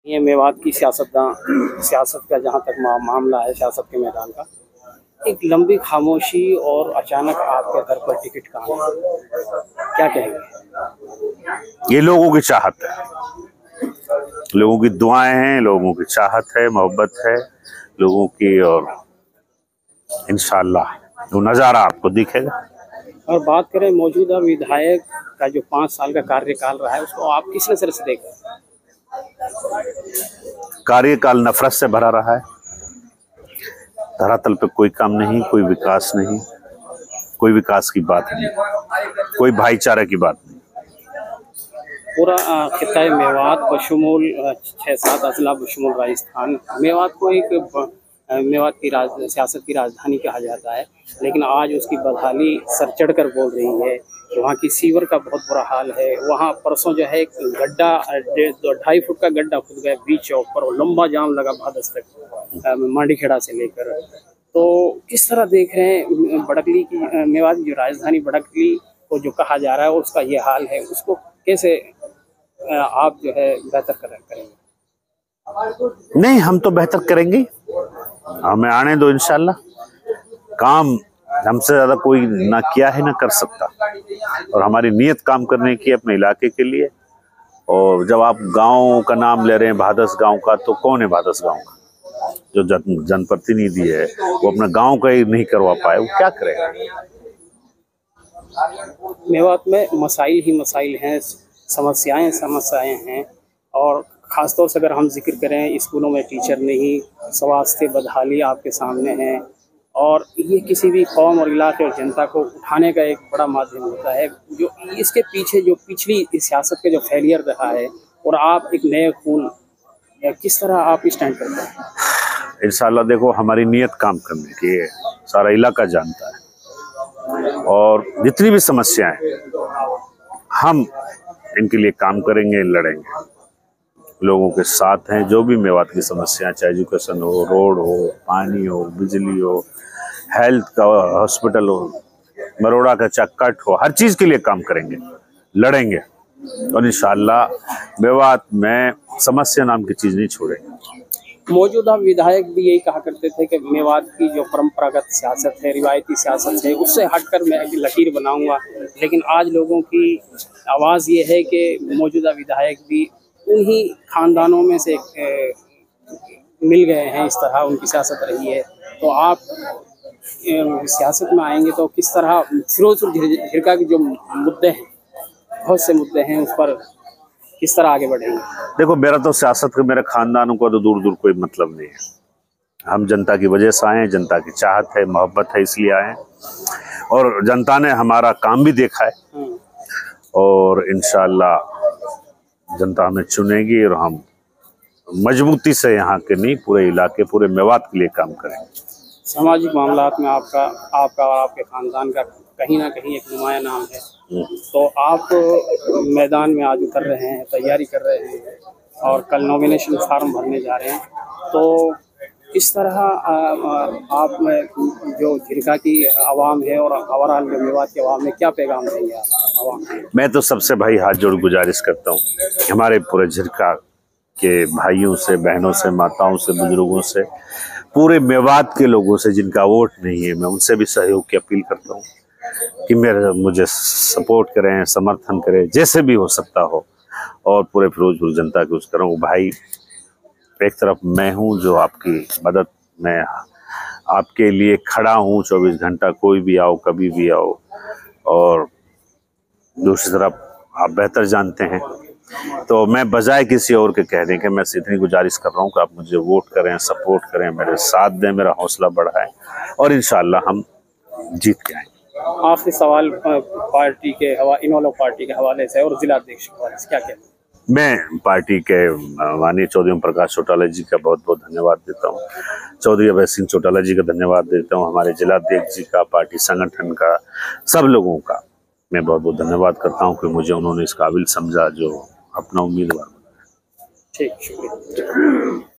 ये मेवात की सियासत का जहाँ तक मामला है, सियासत के मैदान का, एक लंबी खामोशी और अचानक आपके घर पर टिकट का आना, क्या कहेंगे? ये लोगों की चाहत है, लोगों की दुआएं हैं, लोगों की चाहत है, मोहब्बत है लोगों की, और इंशाअल्लाह वो नज़ारा आपको दिखेगा। और बात करें मौजूदा विधायक का जो 5 साल का कार्यकाल रहा है, उसको आप किस नज़र से देखें? कार्यकाल नफरत से भरा रहा है। धरातल पे कोई काम नहीं, कोई विकास नहीं, कोई विकास की बात नहीं, कोई भाईचारे की बात नहीं। पूरा खित्ता मेवात बशमूल 6-7 अजला बशमूल राजस्थान, मेवात को एक मेवात की सियासत की राजधानी कहा जाता है, लेकिन आज उसकी बदहाली सर चढ़ कर बोल रही है कि वहाँ की सीवर का बहुत बुरा हाल है। वहाँ परसों जो है एक गड्ढा 2.5 फुट का गड्ढा खुद गया बीच चौक पर, और लंबा जाम लगा भादस तक, मांडीखेड़ा से लेकर। तो किस तरह देख रहे हैं बड़कली की, मेवात की जो राजधानी बड़कली को जो कहा जा रहा है उसका ये हाल है, उसको कैसे आप जो है बेहतर करेंगे? नहीं, हम तो बेहतर करेंगे, हमें आने दो इंशाल्लाह। काम हमसे ज्यादा कोई ना किया है ना कर सकता, और हमारी नीयत काम करने की अपने इलाके के लिए। और जब आप गांव का नाम ले रहे हैं, भादस गांव का, तो कौन है भादस गांव का? जो जनप्रतिनिधि है वो अपना गांव का ही नहीं करवा पाए, वो क्या करेगा? मेवात में मसाइल ही मसाइल हैं, समस्याएं हैं, और ख़ासतौर से अगर हम जिक्र करें, स्कूलों में टीचर नहीं, स्वास्थ्य बदहाली आपके सामने है, और ये किसी भी कौम और इलाके और जनता को उठाने का एक बड़ा माध्यम होता है। जो इसके पीछे जो पिछली सियासत का जो फेलियर रहा है, और आप एक नए खून, किस तरह आप स्टैंड करते हैं? इंशाल्लाह देखो, हमारी नीयत काम करने की है, सारा इलाका जानता है, और जितनी भी समस्याएं हम इनके लिए काम करेंगे, लड़ेंगे, लोगों के साथ हैं। जो भी मेवात की समस्याएं, चाहे एजुकेशन हो, रोड हो, पानी हो, बिजली हो, हेल्थ का हॉस्पिटल हो, मरोड़ा का चक्कट हो, हर चीज के लिए काम करेंगे, लड़ेंगे, और इंशाअल्लाह मेवात में समस्या नाम की चीज नहीं छोड़ेंगे। मौजूदा विधायक भी यही कहा करते थे कि मेवात की जो परंपरागत सियासत है, रिवायती सियासत है, उससे हटकर मैं एक लकीर बनाऊंगा। लेकिन आज लोगों की आवाज़ ये है कि मौजूदा विधायक भी उन्हीं खानदानों में से मिल गए हैं, इस तरह उनकी सियासत रही है। तो आप सियासत में आएंगे तो किस तरह फिरोजपुर झिरका के जो मुद्दे हैं, बहुत से मुद्दे हैं, उस पर किस तरह आगे बढ़ेंगे? देखो, मेरा तो सियासत का, मेरे खानदानों को तो दूर दूर कोई मतलब नहीं है। हम जनता की वजह से आए हैं, जनता की चाहत है, मोहब्बत है, इसलिए आए हैं, और जनता ने हमारा काम भी देखा है, और इंशाअल्लाह जनता हमें चुनेगी, और हम मजबूती से यहाँ के नहीं, पूरे इलाके, पूरे मेवात के लिए काम करेंगे। सामाजिक मामलात में आपका और आपके खानदान का कहीं ना कहीं एक नुमाया नाम है, तो आप मैदान में आज उतर रहे हैं, तैयारी कर रहे हैं, और कल नॉमिनेशन फार्म भरने जा रहे हैं। तो इस तरह आप में जो झिरका की आवाम है और ओवरऑल मेवात की आवाम में क्या पैगाम देंगे आप आवाम? मैं तो सबसे भाई हाथ जोड़ गुजारिश करता हूँ कि हमारे पूरे झिरका के भाइयों से, बहनों से, माताओं से, बुजुर्गों से, पूरे मेवात के लोगों से जिनका वोट नहीं है, मैं उनसे भी सहयोग की अपील करता हूँ कि मुझे सपोर्ट करें, समर्थन करें, जैसे भी हो सकता हो, और पूरे फिरोजपुर जनता की उसका करूँ। भाई, एक तरफ मैं हूँ जो आपकी मदद में आपके लिए खड़ा हूँ 24 घंटा, कोई भी आओ, कभी भी आओ, और दूसरी तरफ आप बेहतर जानते हैं, तो मैं बजाय किसी और के कहने के, मैं इतनी गुजारिश कर रहा हूँ कि आप मुझे वोट करें, सपोर्ट करें, मेरे साथ दें, मेरा हौसला बढ़ाएं, और इंशाअल्लाह हम जीत के आएंगे। आखिरी सवाल पार्टी के इन्वॉल्व पार्टी के हवाले से और जिला अध्यक्ष के हवाले से क्या कहते हैं? मैं पार्टी के माननीय चौधरी ओम प्रकाश चौटाला जी का बहुत बहुत धन्यवाद देता हूँ, चौधरी अभय सिंह चौटाला जी का धन्यवाद देता हूँ, हमारे जिला अध्यक्ष जी का, पार्टी संगठन का, सब लोगों का मैं बहुत बहुत धन्यवाद करता हूँ कि मुझे उन्होंने इस काबिल समझा जो अपना उम्मीदवार बना। ठीक, शुक्रिया।